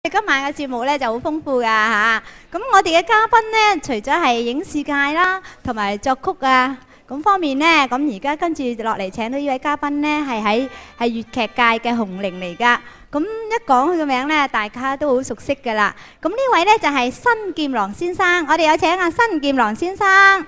今晚嘅節目咧就好豐富噶嚇，咁我哋嘅嘉賓咧，除咗係影視界啦，同埋作曲啊咁方面咧，咁而家跟住落嚟請到呢位嘉賓咧，係粵劇界嘅紅伶嚟噶。咁一講佢嘅名咧，大家都好熟悉噶啦。咁呢位咧就係新劍郎先生，我哋有請阿新劍郎先生。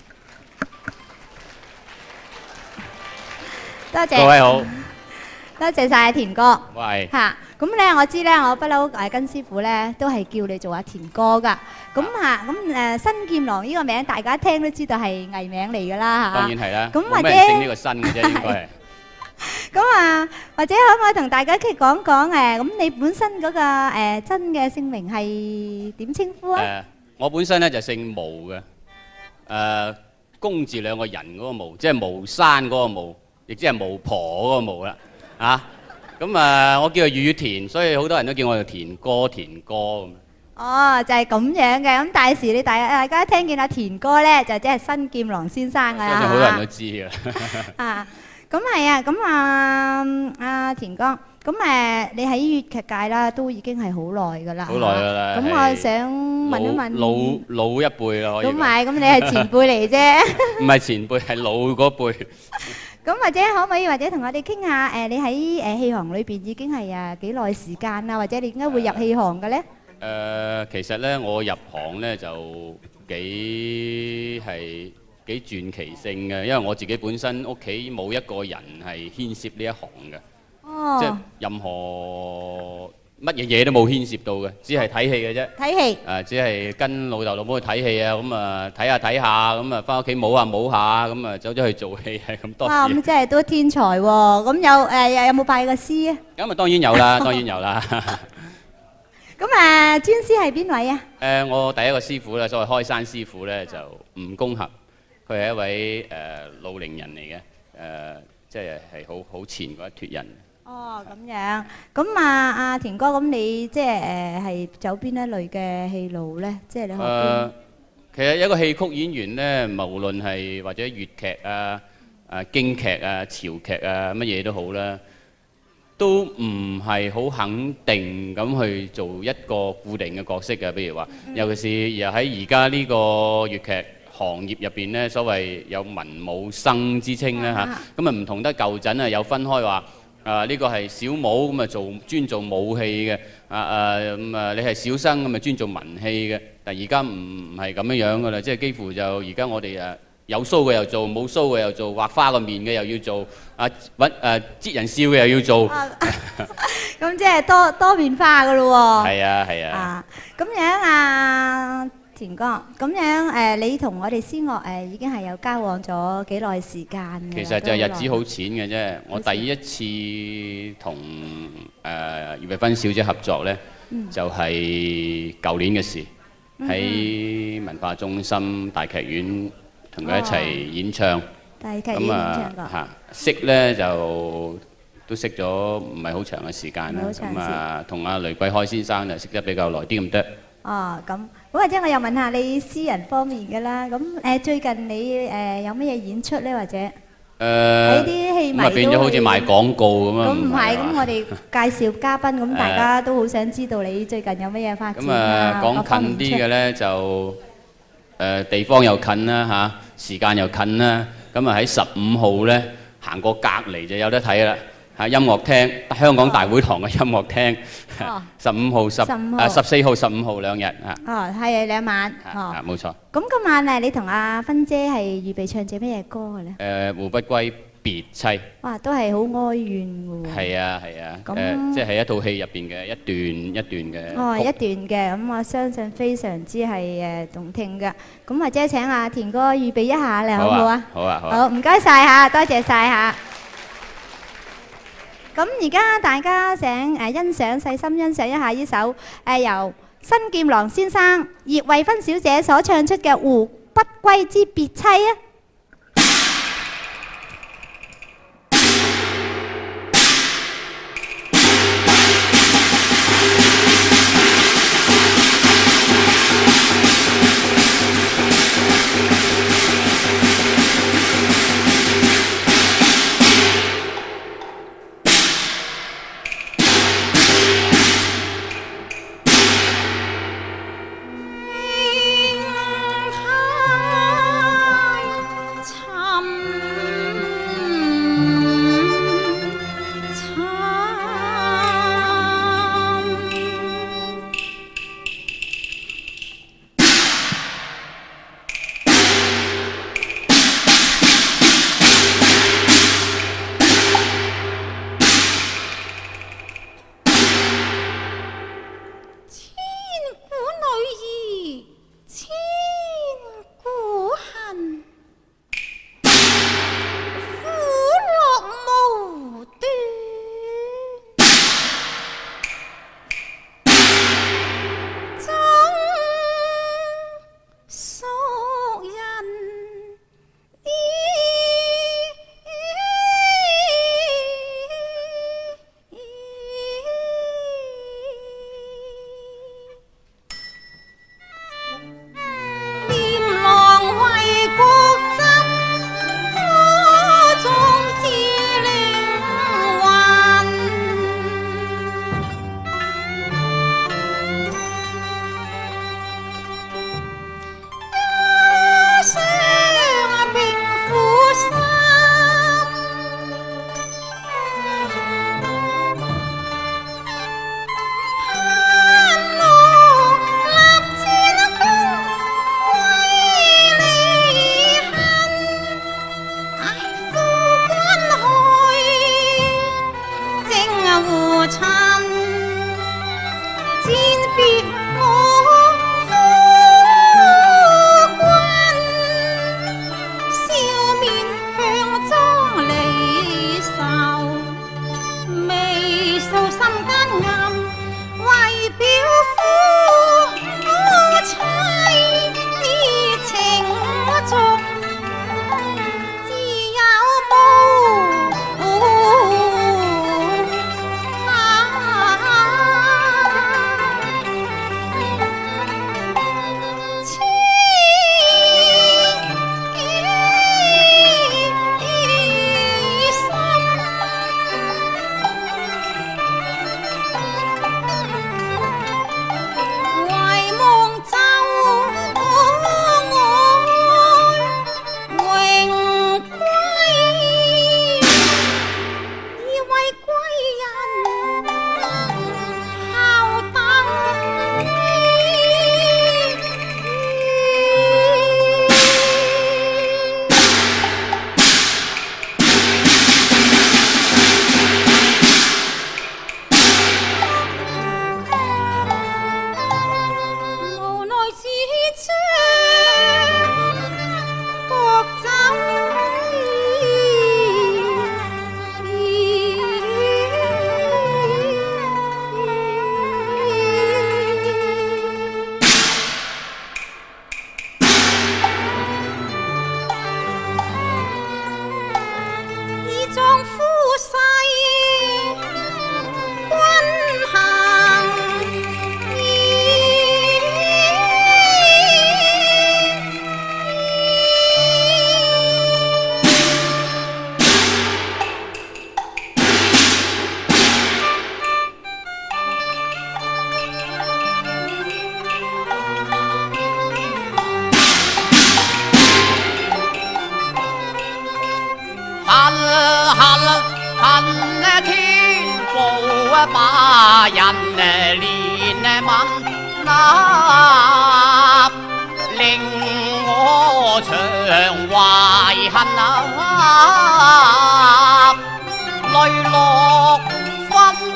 多謝各位好， 多謝晒阿田哥。 喂， 嚇，咁咧我知咧，我不嬲跟師傅咧都係叫你做阿田哥噶。咁嚇，咁新劍郎呢個名，大家一聽都知道係藝名嚟噶啦嚇。 當然係啦， 咁或者冇咩人姓呢個新嘅啫，應該係。 咁啊，或者可唔可以同大家講講咁你本身嗰個真嘅姓名係點稱呼啊？ 我本身咧就姓毛嘅，公字兩個人嗰個毛，即係毛山嗰個毛，亦即係毛婆嗰個毛啦，啊！咁我叫做粵語田，所以好多人都叫我做田哥咁。 哦，就係咁樣嘅。咁大時你大家聽見阿田哥咧，就即係新劍郎先生噶啦。 相信好多人都知㗎。 啊，咁係啊，咁阿田哥，咁你喺粵劇界啦，都已經係好耐噶啦。 好耐㗎啦。 咁我想問一問， 老一輩啦，可以。 咁咪，咁你係前輩嚟啫。 唔係前輩，係老嗰輩。 咁或者可唔可以或者同我哋傾下你喺戲行裏邊已經係幾耐時間啊？或者你點解會入戲行嘅咧？ 其實咧我入行咧就幾傳奇性嘅，因為我自己本身屋企冇一個人係牽涉呢一行嘅， 哦， 即係任何乜嘢嘢都冇牽涉到嘅，只係睇戲嘅啫。 睇戲。 只係跟老豆老母去睇戲啊，咁睇下，咁翻屋企摸下，咁走咗去做戲係咁多嘢。 哇！咁真係都天才喎。咁有冇拜過師啊？ 咁當然有啦，當然有啦。 咁尊師係邊位啊？ 我第一個師傅咧，所謂開山師傅咧，就吳公俠，佢係一位老伶人嚟嘅，即係好前嗰一脫人。 哦，咁樣。咁阿田哥，咁你即係走邊一類嘅戲路咧？即係你學邊？ 其實一個戲曲演員咧，無論係或者粵劇京劇潮劇乜嘢都好啦，都唔係好肯定咁去做一個固定嘅角色嘅。譬如話，尤其是又喺而家呢個粵劇行業入邊咧，所謂有文武生之稱咧嚇，咁唔同得舊陣有分開話。呢個係小武咁專做武戲嘅，你係小生咁專做文戲嘅。但而家唔係咁樣噶啦，即係幾乎就而家我哋有鬚嘅又做，冇鬚嘅又做，畫花個面嘅又要做，擠人笑嘅又要做。 咁即係多變化噶咯喎。 係啊。 咁樣田哥，咁樣你同我哋師樂已經係有交往咗幾耐時間嘅？ 其實就日子好淺嘅啫。我第一次同葉慧芬小姐合作呢，就係舊年嘅事，喺文化中心大劇院同佢一齊演唱。 大劇院演唱過。 識呢就都識咗唔係好長嘅時間啦。咁同阿雷桂開先生就識得比較耐啲咁多。 哦，咁或者我又問下你私人方面嘅啦。咁最近你有乜嘢演出咧？或者喺啲戲迷都變咗好似賣廣告咁啊？ 咁唔係，咁我哋介紹嘉賓，咁大家都好想知道你最近有乜嘢發展啊？ 講近啲嘅咧就地方又近啦嚇，時間又近啦。咁喺15號咧行過隔離就有得睇啦。喺音樂廳，香港大會堂嘅音樂廳，15號、14號、15號兩日啊。 哦，係2晚。哦， 冇錯。 咁今晚你同阿芬姐係預備唱隻咩嘢歌嘅咧？ 胡不歸別妻。 哇，都係好哀怨嘅喎。 係啊。即係一套戲入邊嘅一段嘅。 哦，一段嘅，咁我相信非常之係動聽嘅。咁或者請阿田哥預備一下你好唔好啊？ 好啊。 好，唔該晒嚇，多謝晒嚇。咁而家大家請細心欣賞一下呢首由新劍郎先生葉慧芬小姐所唱出嘅《胡不歸之別妻》啊！ 人憐憫啊，令我長懷恨啊，淚落分啊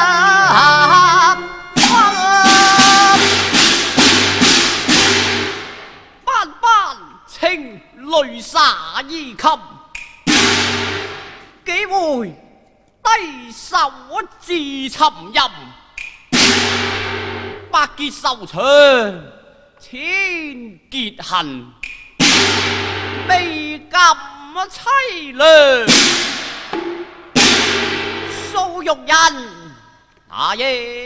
斑斑情淚灑衣襟，幾回低手自沉吟，百結愁腸千結恨，未禁凄涼素玉人那夜。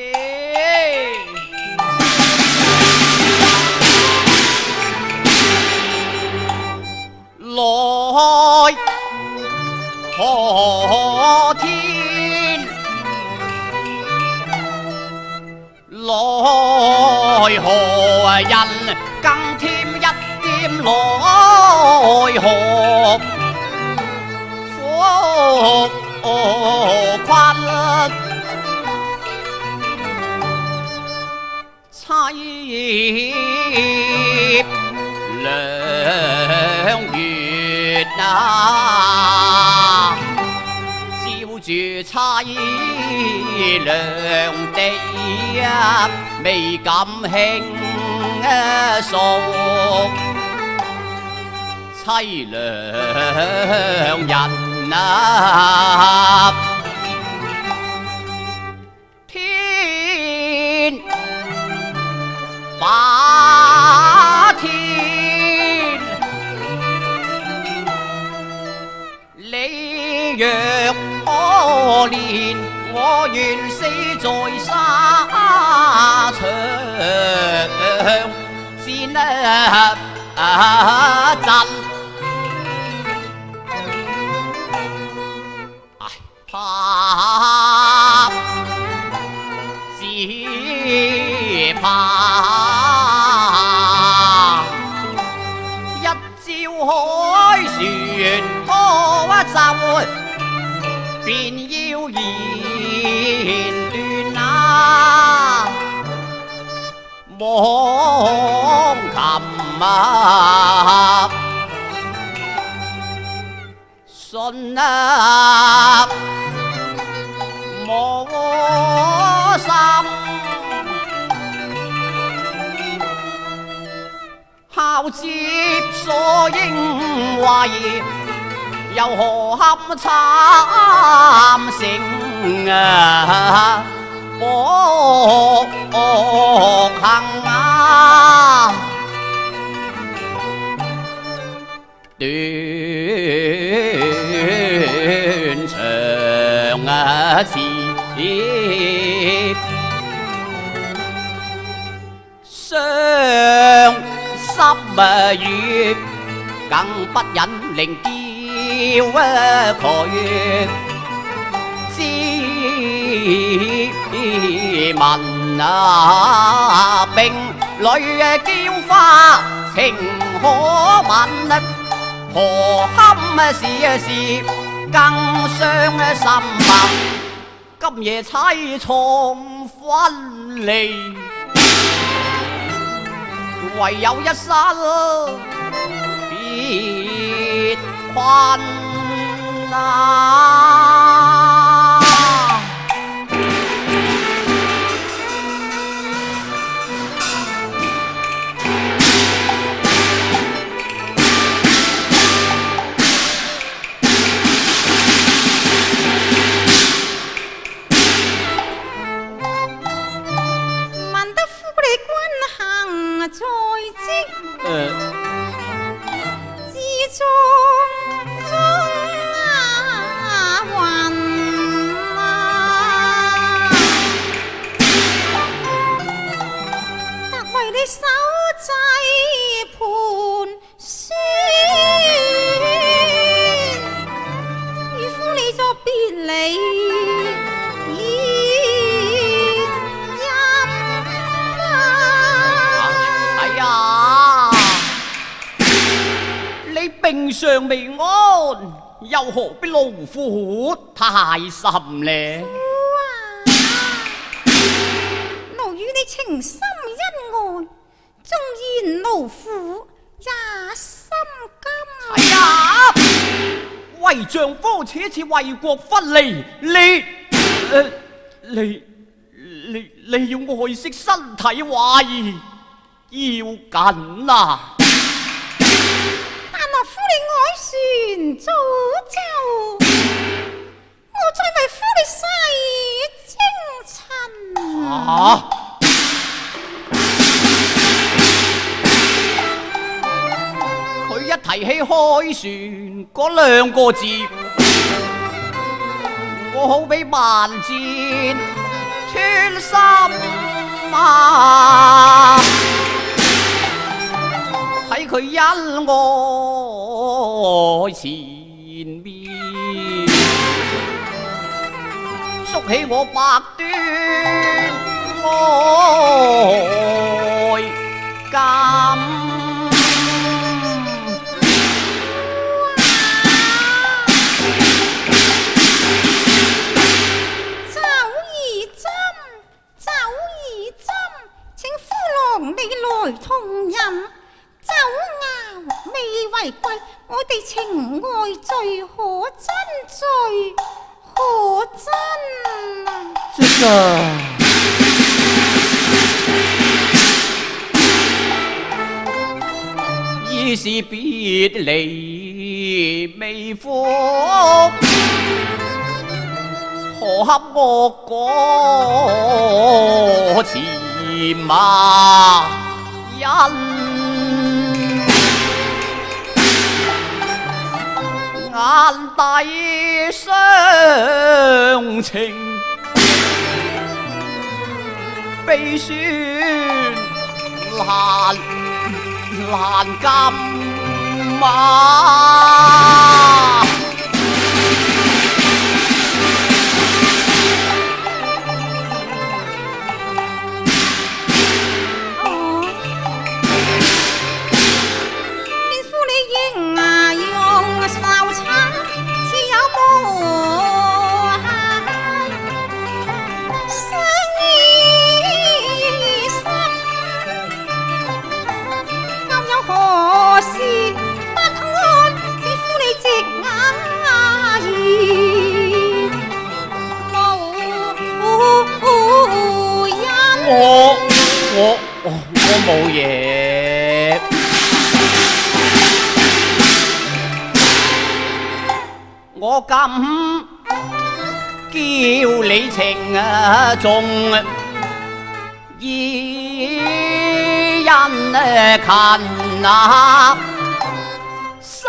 來何天，來何人，更添一點來何苦困，凄涼月啊，照住凄涼地啊，未敢輕訴，凄涼人啊，天把天。你若可憐，我願死在沙場，先陣。怕只怕一朝海船拖走，便要言斷啊！望琴啊，信啊，我心孝接所應為。又何堪參成啊？薄幸啊！斷腸啊刺，傷心雨，更不忍令叫佢斯文啊，並淚嬌花情可吻，何堪事更傷心啊！今夜凄愴分離，唯有一生別困啊！ 問得夫你君行在即。中風雲啊，特為你手製盤旋，與夫你作別離宴飲啊！ 哎呀！你病尚未安，又何必勞苦太甚呢？ 情深恩愛，縱然勞苦也心甘。 哎呀，為丈夫此次為國分離，你要愛惜身體懷疑要緊啊！ 但若夫你凱旋早走，我再為夫你洗精塵。 啊！佢一提起凱旋嗰兩個字，我好比萬箭穿心啊！睇佢恩愛前面，縮起我百端愛感。 你來同飲酒肴未為貴，我哋情愛最可真最可真。 這個已是別離未復，何恰我歌詞罵人，眼底傷情，悲酸難禁啊！我冇嘢，我敢叫你情重，以人勤啊，心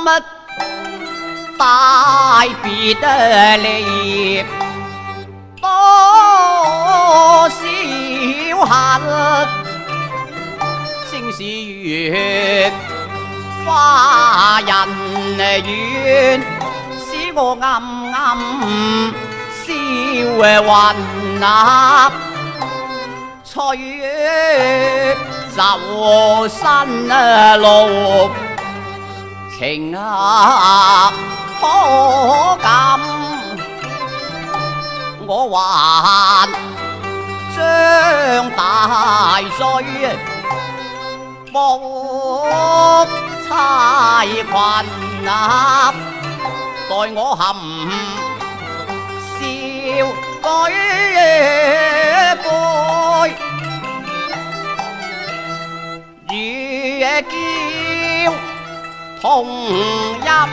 大別離，多少恨。正是月花人怨，使我暗暗消魂啊！吹走身路，情啊可感，我還將大歲。莫猜困啊！待我含笑舉杯，與嬌同飲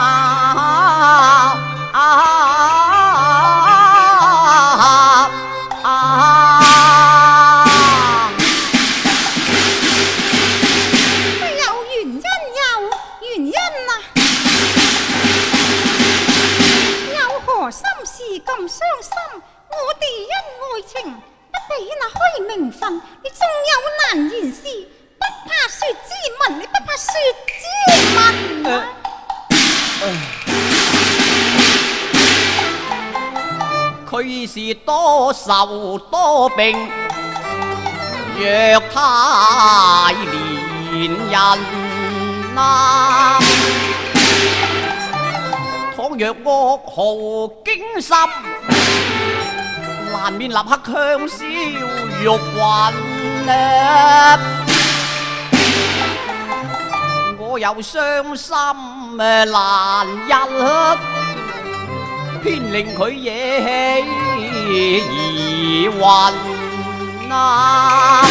咁傷心，我哋因愛情不比那虛名分，你仲有難言事，不怕說之文，你不怕說之文。 佢已是多愁多病，若太憐人啊！倘若噩耗驚心， 難免立刻強銷玉魂啊！我又傷心難日，偏令佢惹起疑雲啊！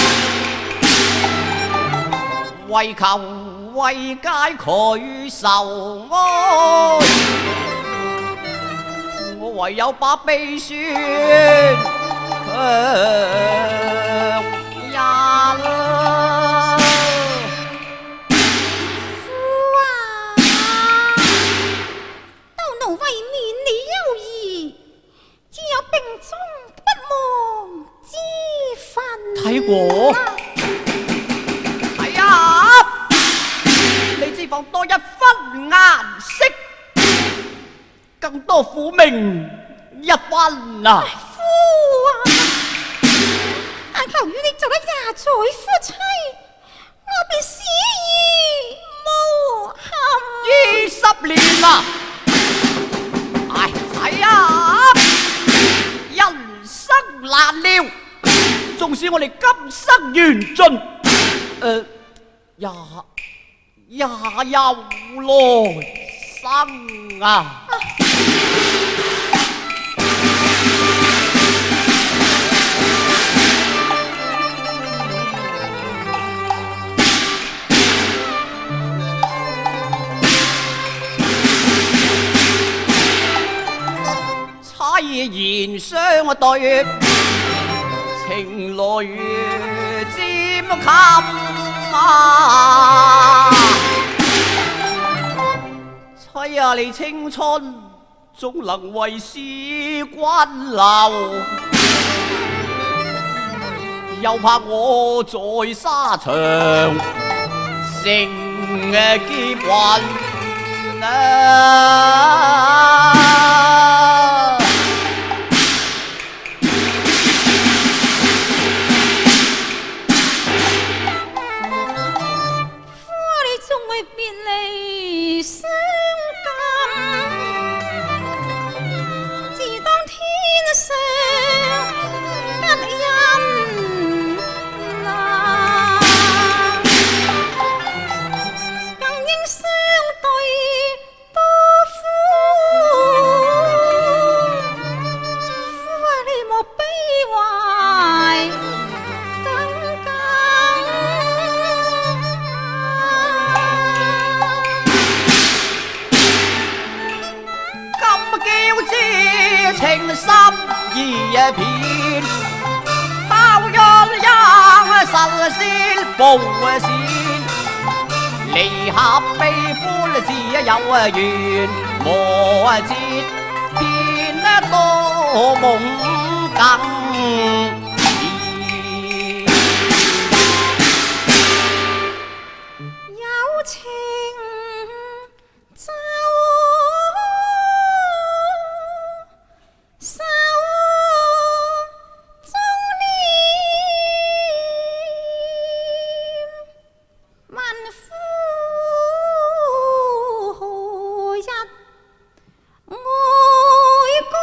為求慰解佢愁哀，我唯有把悲酸強忍。 夫啊，都奴為免你憂疑，只有病中不忘之分。 睇過，睇啊！你只放多一分顏色，更多苦命一分啊！ 夫啊，但求與你做一廿載夫妻，我便死而無憾。 20年啦，唉，睇啊！人生難料，縱使我哋今生緣盡，也有來生啊！妻言相對，情淚沾襟啊！妻啊，你青春總能為使君留，又怕我在沙場成劫魂啊！ 別離傷感，自當天上吉蔭啊，更應相對多苦。夫啊，你莫悲懷。情深意片，包鴛鴦神仙報線，離合悲歡只有緣，磨折偏多夢更。有情就手中念，問夫何日愛歌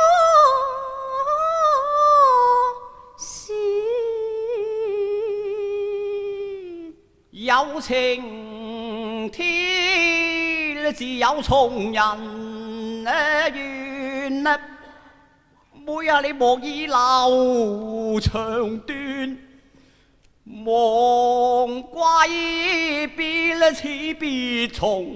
說？有情天自有從人緣啊！妹啊，你莫以留長短，忘歸別此必從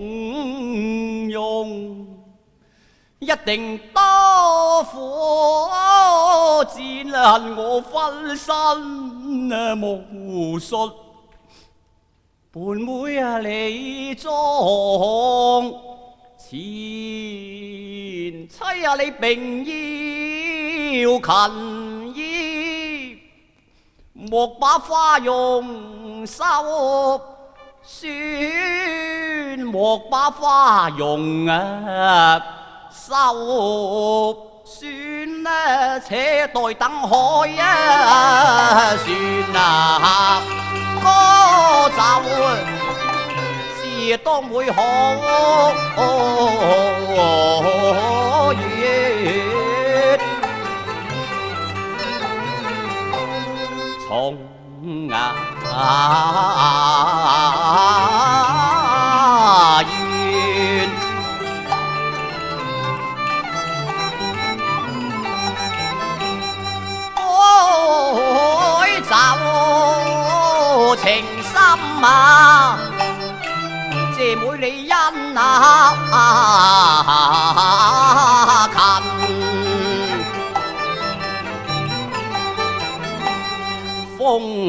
容，一定多苦戰恨我分身無術，伴妹啊你裝前妻啊你並要勤衣，莫把花容收酸，莫把花容收酸啊，且待等海船歌奏，是當會可月。 重岩。改走情深啊，借妹你恩近。風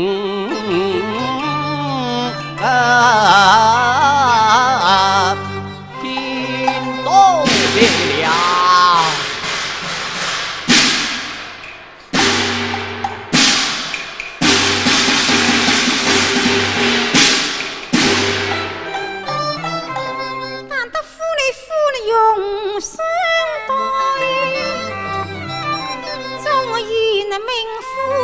天多謝了， 但得夫你容相對，縱然命苦。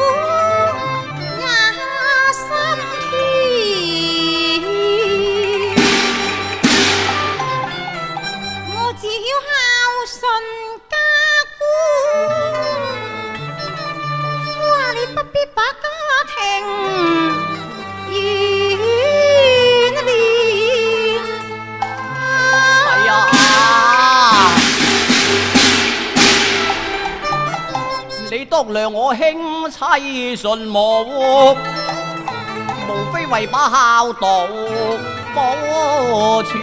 當量我兄妻順無，無非為把孝道保全。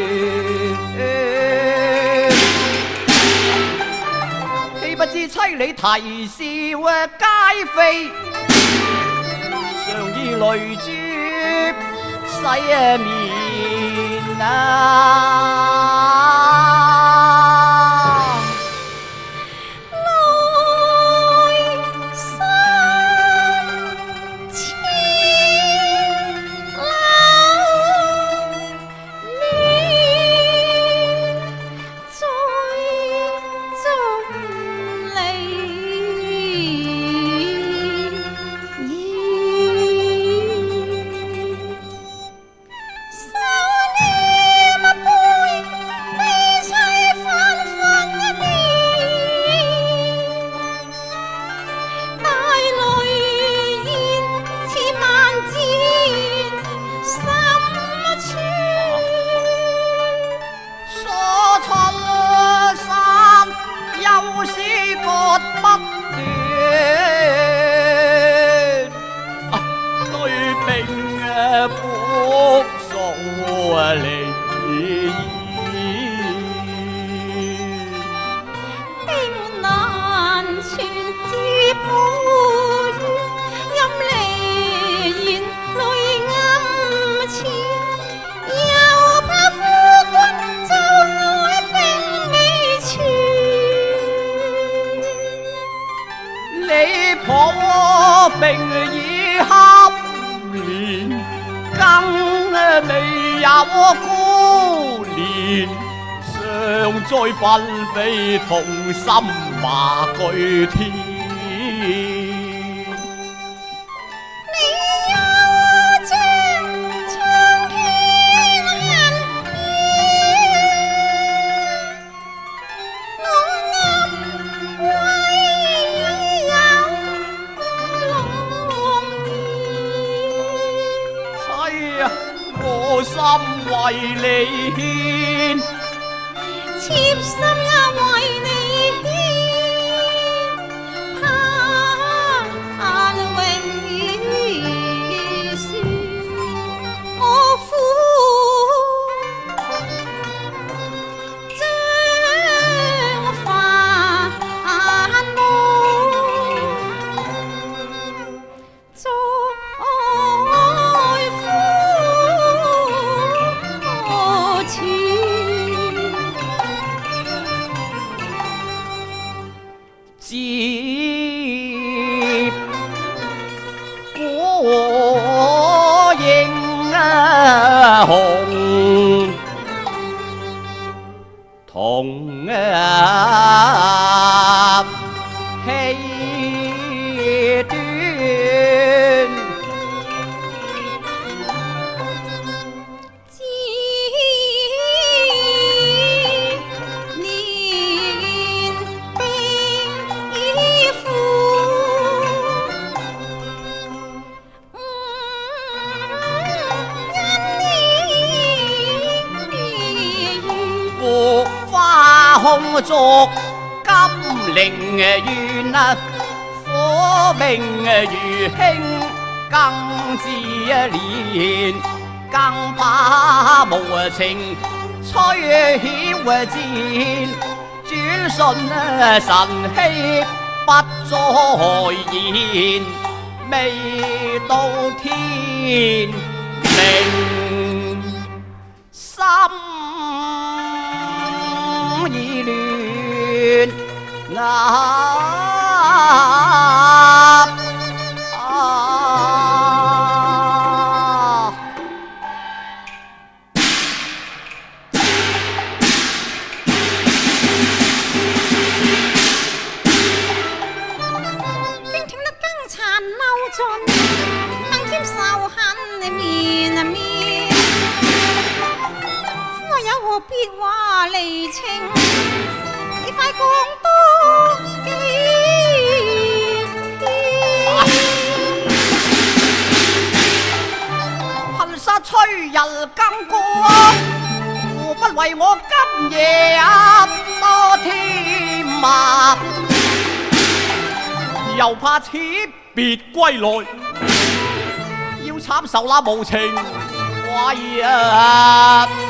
豈不知妻你啼笑皆非，常以淚珠洗面啊！並已恰年，更未有孤年，尚在奮飛同心華巨天。我心為你獻， 妾心也為你獻，盼永遠算我苦將煩惱再接果應紅，同氣端。 空燭金陵願啊，火明如興更自憐，更把無情吹曉戰，轉瞬神氣不再現，未到天明心已亂別話離情，你快講多幾天。 恨殺催人更過，何不為我今夜多添啊！又怕此別歸來，要慘受那無情鬼啊！